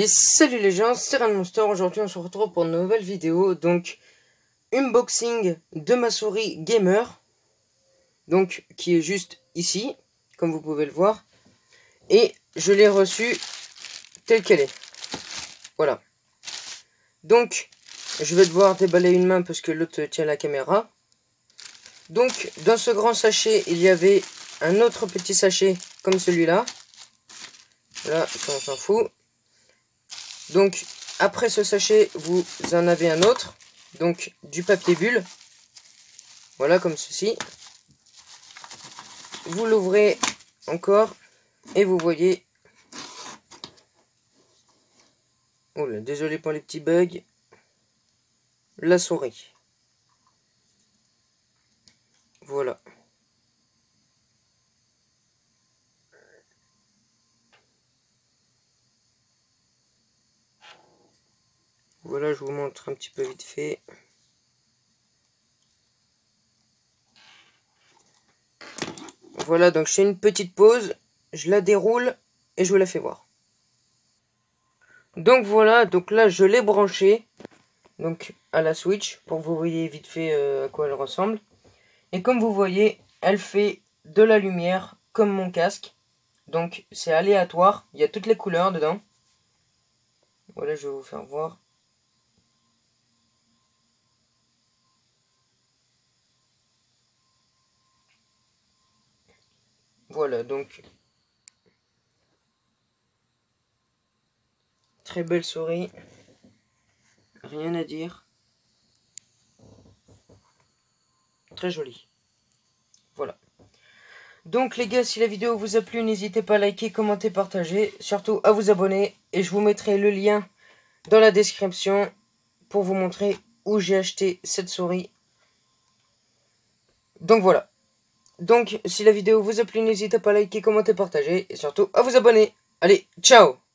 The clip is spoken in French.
salut les gens, c'est Monster. Aujourd'hui on se retrouve pour une nouvelle vidéo. Donc unboxing de ma souris gamer, donc qui est juste ici comme vous pouvez le voir, et je l'ai reçue telle qu'elle est. Voilà, donc je vais devoir déballer une main parce que l'autre tient la caméra. Donc dans ce grand sachet il y avait un autre petit sachet comme celui-là. Voilà, ça on s'en fout. Donc après ce sachet vous en avez un autre, donc du papier bulle, voilà comme ceci. Vous l'ouvrez encore et vous voyez, oh là, désolé pour les petits bugs, la souris. Voilà. Voilà, je vous montre un petit peu vite fait. Voilà, donc je fais une petite pause, je la déroule et je vous la fais voir. Donc voilà, donc là je l'ai branchée donc à la Switch pour que vous voyez vite fait à quoi elle ressemble. Et comme vous voyez, elle fait de la lumière comme mon casque. Donc c'est aléatoire, il y a toutes les couleurs dedans. Voilà, je vais vous faire voir. Voilà, donc très belle souris, rien à dire, très jolie. Voilà. Donc les gars, si la vidéo vous a plu, n'hésitez pas à liker, commenter, partager, surtout à vous abonner, et je vous mettrai le lien dans la description pour vous montrer où j'ai acheté cette souris. Donc voilà. Donc si la vidéo vous a plu, n'hésitez pas à liker, commenter, partager, et surtout à vous abonner. Allez, ciao!